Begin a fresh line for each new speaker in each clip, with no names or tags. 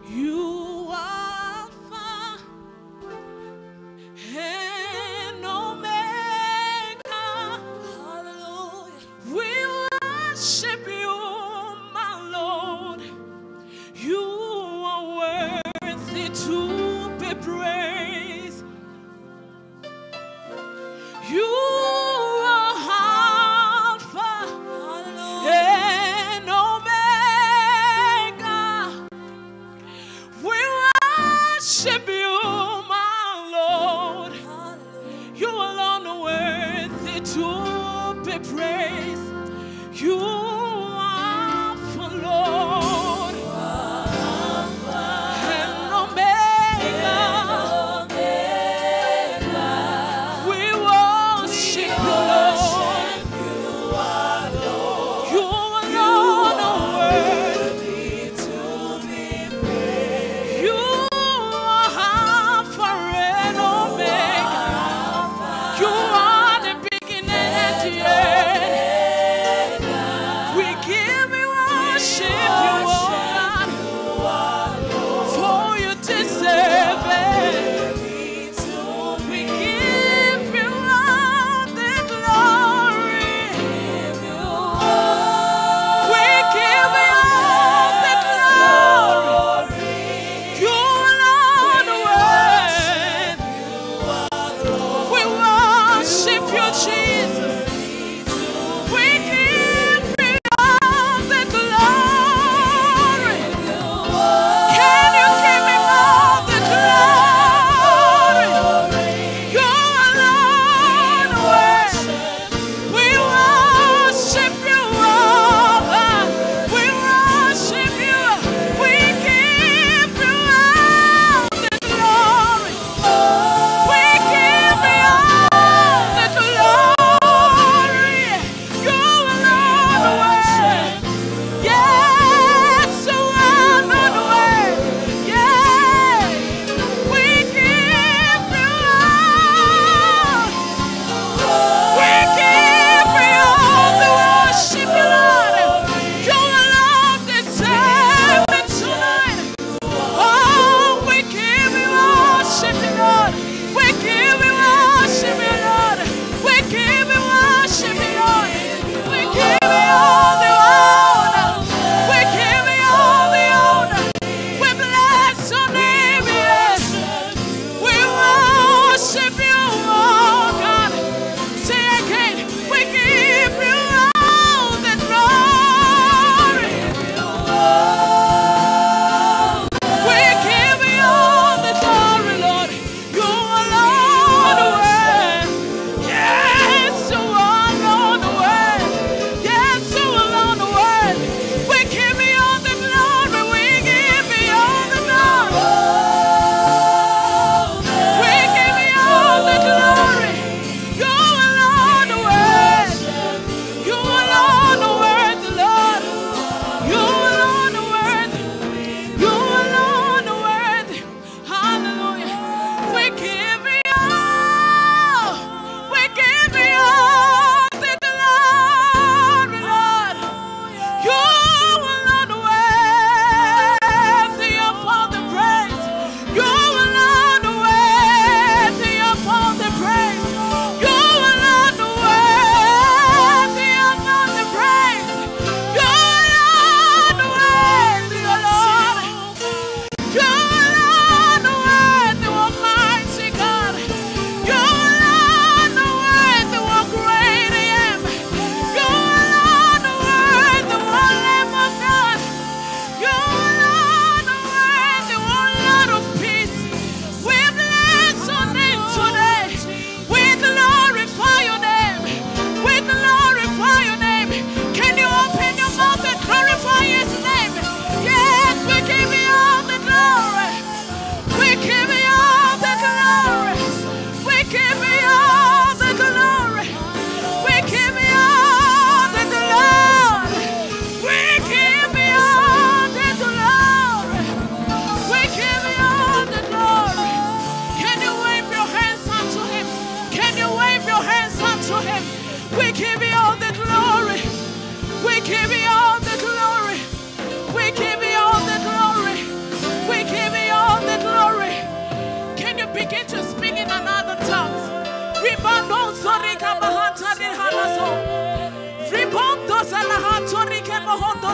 You are Alpha and Omega. Hallelujah. We worship you, my Lord. You are worthy to be praised. You are Alpha and Omega. We worship you, my Lord. You alone are worthy to be praised. You are Alpha, Lord, and Omega. We worship you, Lord. You alone are worthy to be praised. You are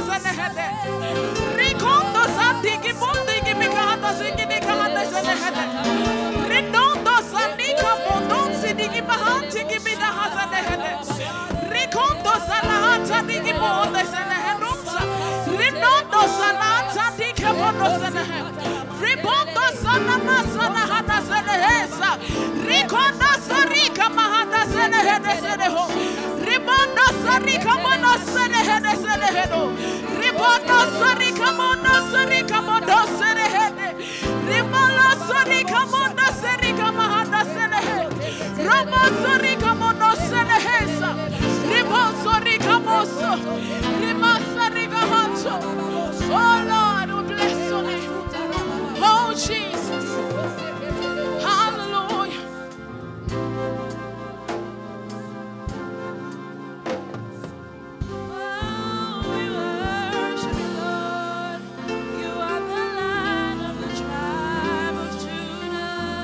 senehede. Rikondo sandiki bondiki mikahanda singini kahanda senehede. Rinondo sandika mondon sidiki bahanti gibida hasenehede. Rikondo salahata diki bonde senehedonsa. Rinondo salahata diki bondo senehede. Ribondo sanama sanahada senehesa. Rikondo sarika mahada senehede seneho. Ribondo sarika mono senehede senehedo. Ribondo sarika mono sarika mono senehede. Ribondo sarika mono sarika mahada senehede. Ramo sarika mono senehesa. Ribondo sarika moso. Ribondo sarika hanto. Oh Lord, we bless your name. Oh Jesus. Hallelujah. We worship you, Lord. You are the Lion of the tribe of Judah.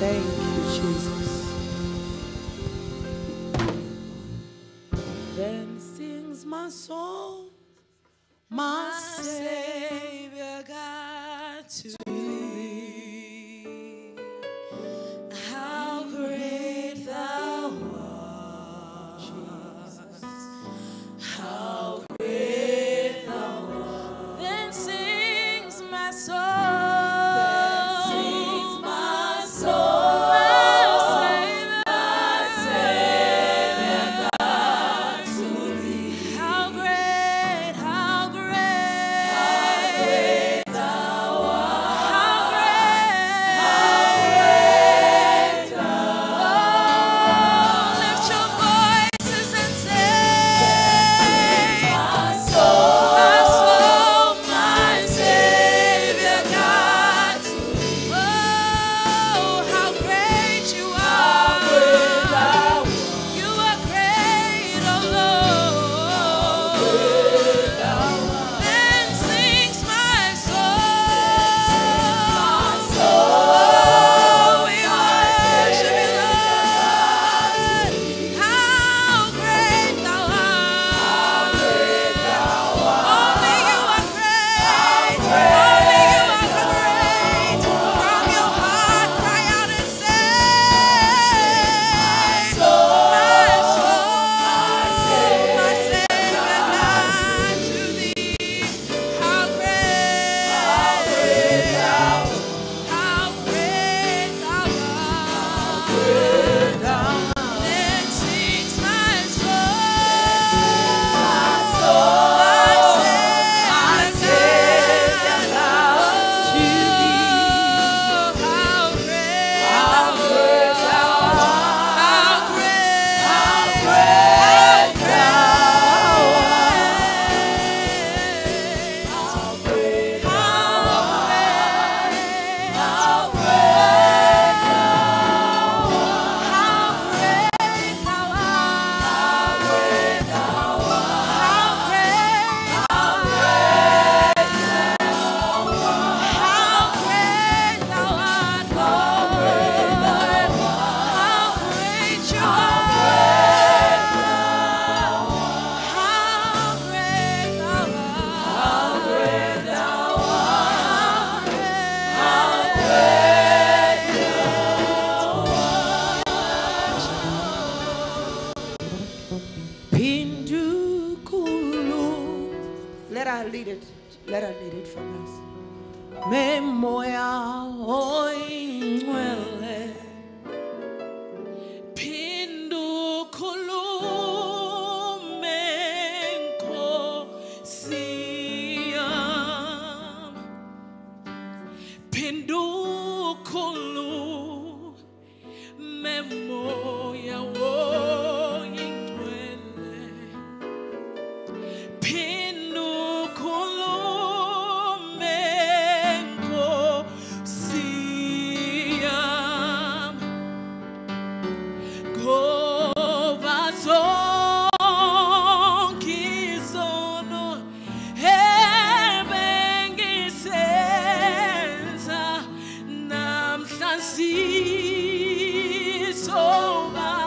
Thank you, Jesus. Then sings my soul, my Savior God, to thee. How great thou art, Jesus. How great thou art. Then sings my soul. Let her lead it. Let her lead it from us. Memoya oingwele Pindu kulume nkosiyam Pindu kulu memoya oingwele So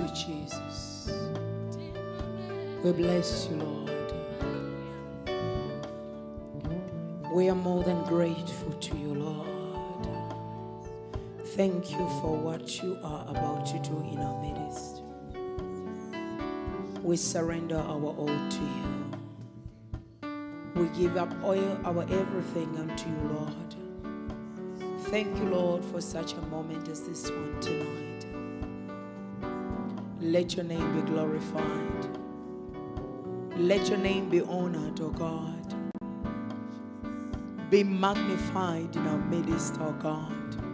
Jesus. We bless you, Lord. We are more than grateful to you, Lord. Thank you for what you are about to do in our midst. We surrender our all to you. We give up all our everything unto you, Lord. Thank you, Lord, for such a moment as this one tonight. Let your name be glorified. Let your name be honored, oh God. Be magnified in our midst, oh God.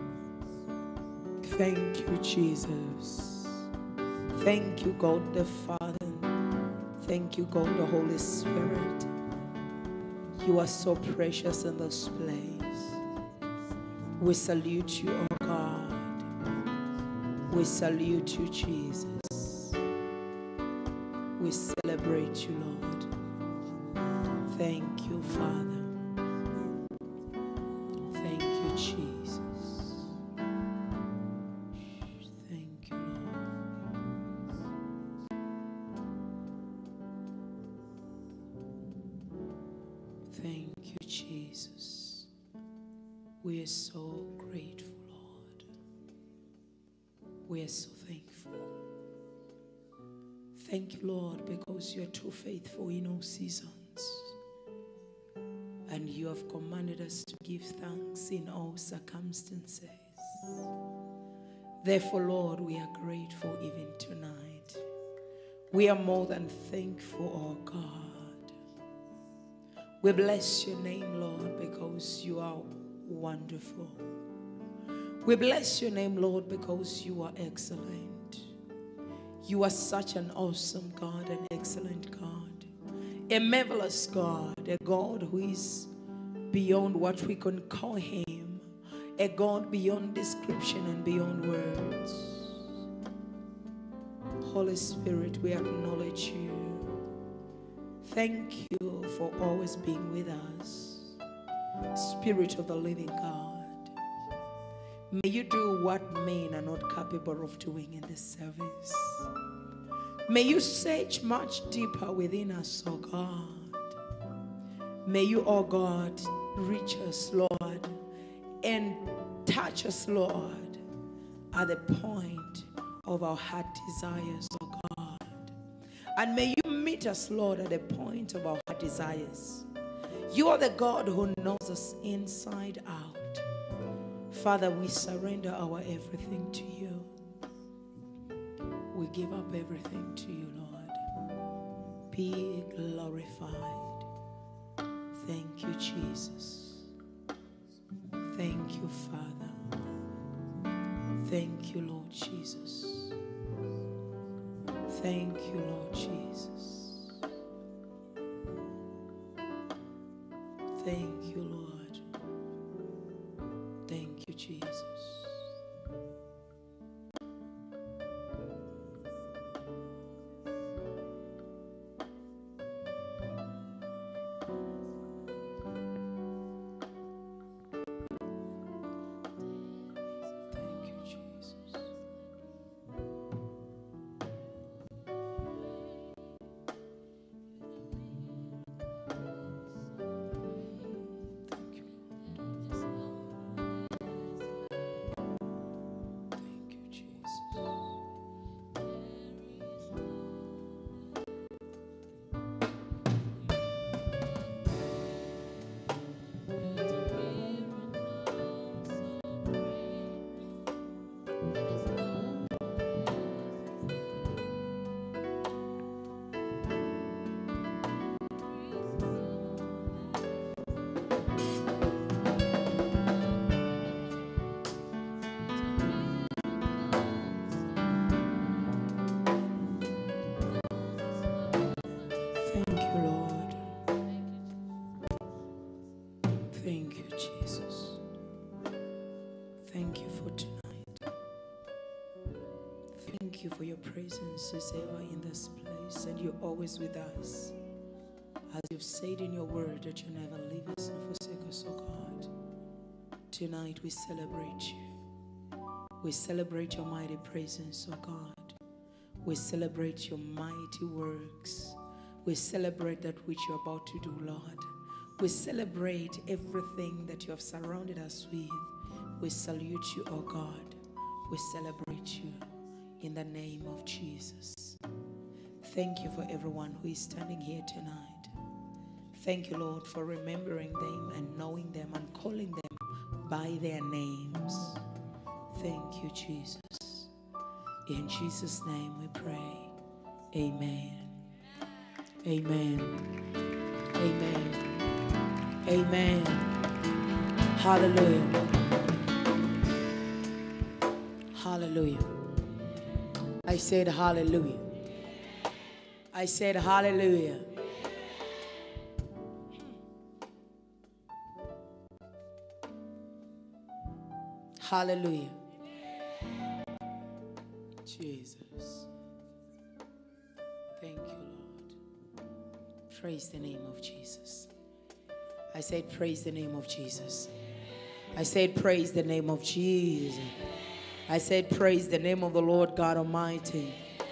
Thank you, Jesus. Thank you, God the Father. Thank you, God the Holy Spirit. You are so precious in this place. We salute you, oh God. We salute you, Jesus. We celebrate you, Lord. Thank you, Father. Thank you, Jesus. Thank you, Lord. Thank you, Jesus. We are so grateful, Lord. We are so thankful. Thank you, Lord, because you are too faithful in all seasons. And you have commanded us to give thanks in all circumstances. Therefore, Lord, we are grateful even tonight. We are more than thankful, oh God. We bless your name, Lord, because you are wonderful. We bless your name, Lord, because you are excellent. You are such an awesome God, an excellent God, a marvelous God, a God who is beyond what we can call him, a God beyond description and beyond words. Holy Spirit, we acknowledge you. Thank you for always being with us. Spirit of the living God, may you do what men are not capable of doing in this service. May you search much deeper within us, oh God. May you, oh God, reach us, Lord, and touch us, Lord, at the point of our heart desires, oh God. And may you meet us, Lord, at the point of our heart desires. You are the God who knows us inside out. Father, we surrender our everything to you. We give up everything to you, Lord. Be glorified. Thank you, Jesus. Thank you, Father. Thank you, Lord Jesus. Thank you, Lord Jesus. Thank you, Lord. Thank you, Jesus. Thank you, Lord. Thank you, Jesus. Thank you for tonight. Thank you for your presence is ever in this place, and you're always with us. As you've said in your word that you never leave us nor forsake us, oh God. Tonight we celebrate you. We celebrate your mighty presence, oh God. We celebrate your mighty works. We celebrate that which you're about to do, Lord. We celebrate everything that you have surrounded us with. We salute you, oh God. We celebrate you in the name of Jesus. Thank you for everyone who is standing here tonight. Thank you, Lord, for remembering them and knowing them and calling them by their names. Thank you, Jesus. In Jesus' name we pray. Amen. Amen. Amen. Amen. Hallelujah. Hallelujah. I said hallelujah. I said hallelujah. Hallelujah. Jesus. Thank you, Lord. Praise the name of Jesus. I said praise the name of Jesus. I said praise the name of Jesus. I said praise the name of the Lord God Almighty.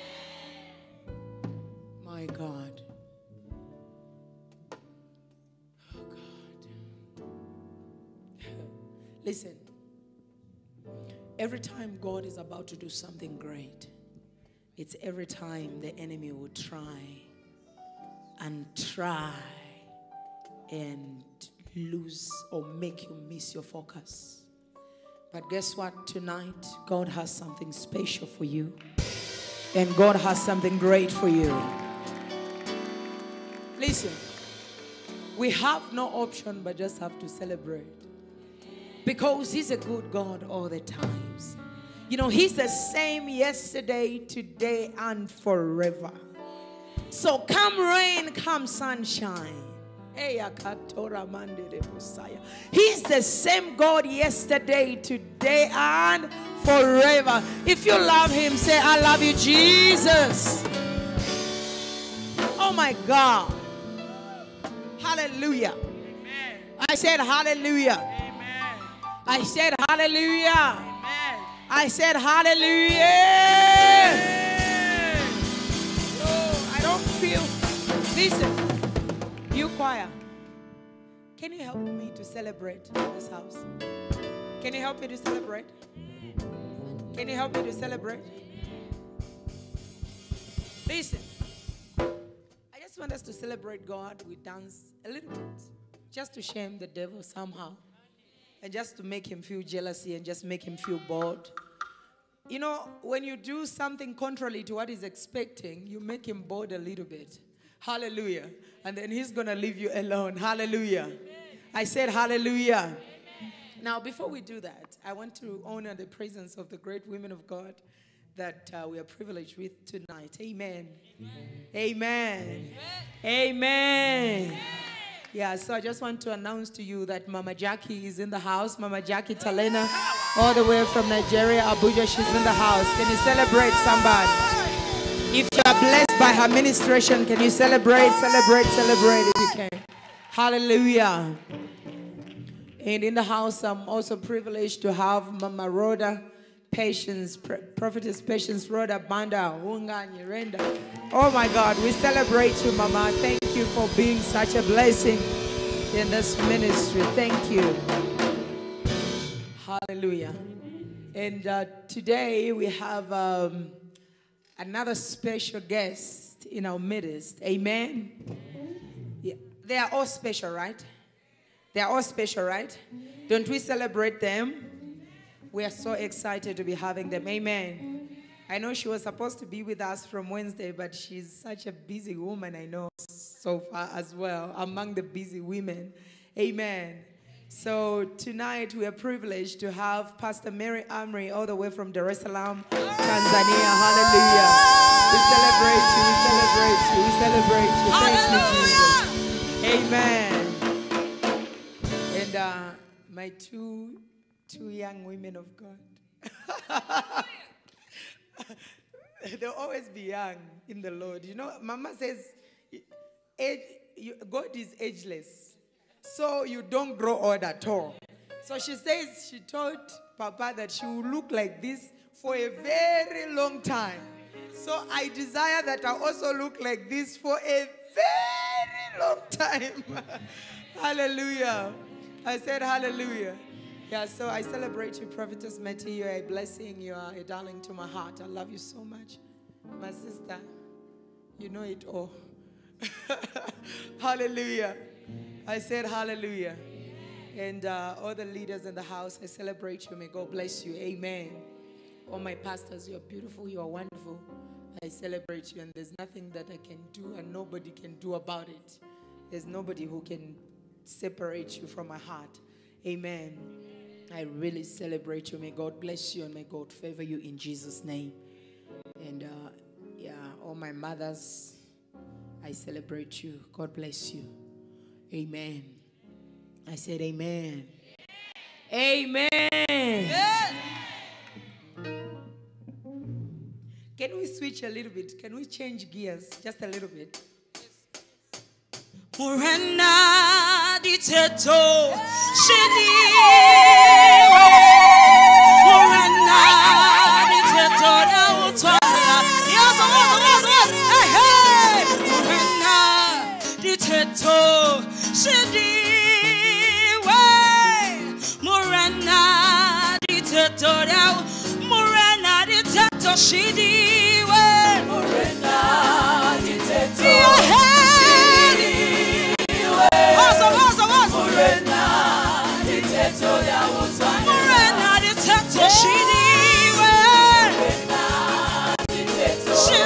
My God. Oh God. Listen. Every time God is about to do something great, it's every time the enemy will try and lose or make you miss your focus. But guess what? Tonight, God has something special for you. And God has something great for you. Listen, we have no option but just have to celebrate. Because He's a good God all the times. You know, He's the same yesterday, today, and forever. So come rain, come sunshine. He's the same God yesterday, today, and forever. If you love Him, say, I love you, Jesus. Oh my God. Hallelujah. Amen. I said hallelujah. Amen. I said hallelujah. Amen. I said hallelujah. Amen. Oh, I don't feel. Listen. You choir, can you help me to celebrate in this house? Can you help me to celebrate? Can you help me to celebrate? Listen, I just want us to celebrate God. We dance a little bit, just to shame the devil somehow, and just to make him feel jealousy and just make him feel bored. You know, when you do something contrary to what he's expecting, you make him bored a little bit. Hallelujah. And then He's going to leave you alone. Hallelujah. Amen. I said hallelujah. Amen. Now, before we do that, I want to honor the presence of the great women of God that we are privileged with tonight. Amen. Amen. Amen. Amen. Amen. Yeah, so I just want to announce to you that Mama Jackie is in the house. Mama Jackie Talena, all the way from Nigeria, Abuja, she's in the house. Can you celebrate somebody? If you are blessed by her ministration, can you celebrate, celebrate, celebrate if you can. Hallelujah. And in the house, I'm also privileged to have Mama Rhoda Patience, Prophetess Patience Rhoda Banda, Unga Nyirenda. Oh my God, we celebrate you, Mama. Thank you for being such a blessing in this ministry. Thank you. Hallelujah. And today we have another special guest in our midst. Amen. Yeah. They are all special, right? They are all special, right? Don't we celebrate them? We are so excited to be having them. Amen. I know she was supposed to be with us from Wednesday, but she's such a busy woman, I know, so far as well, among the busy women. Amen. So tonight we are privileged to have Pastor Mary Amri all the way from Dar es Salaam, Tanzania. Hallelujah. We celebrate you, we celebrate you, we celebrate you. Thank you, Jesus. Amen. And my two young women of God. They'll always be young in the Lord. You know, Mama says, God is ageless. So you don't grow old at all. So she says she told Papa that she will look like this for a very long time. So I desire that I also look like this for a very long time. Hallelujah. I said hallelujah. Yeah, so I celebrate you, Prophetess Matty. You are a blessing. You are a darling to my heart. I love you so much. My sister, you know it all. Hallelujah. I said hallelujah. And all the leaders in the house, I celebrate you. May God bless you. Amen. All my pastors, you are beautiful. You are wonderful. I celebrate you. And there's nothing that I can do and nobody can do about it. There's nobody who can separate you from my heart. Amen. I really celebrate you. May God bless you and may God favor you in Jesus' name. And yeah, all my mothers, I celebrate you. God bless you. Amen. I said amen. Amen. Amen. Can we switch a little bit? Can we change gears just a little bit?
Morena di teto shini Morena di teto da utwala yes hey hey Morena di teto shini Morena di teto da Morena di teto shini Morena di teto Morena di teto shini